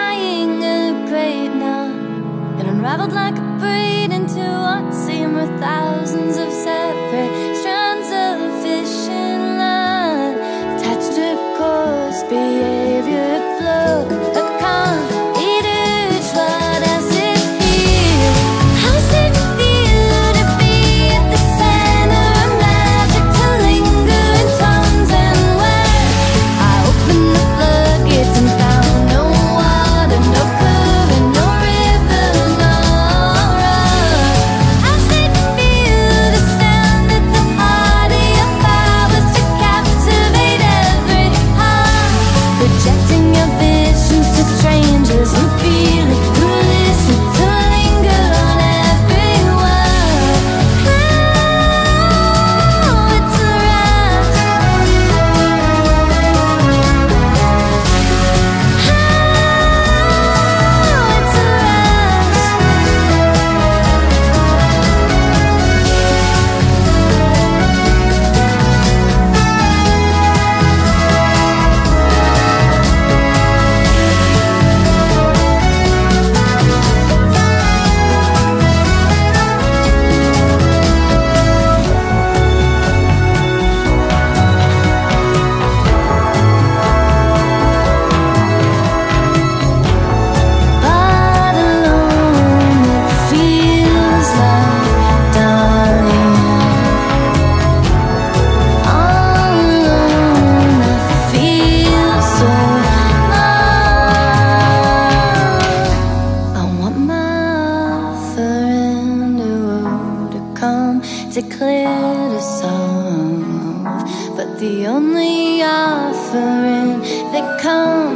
tying a great knot, and unraveled like a braid into what seemed were thousands of separate strands of fishing line, attached to course, behavior, flow, a calm. To clear the solve, but the only offering that comes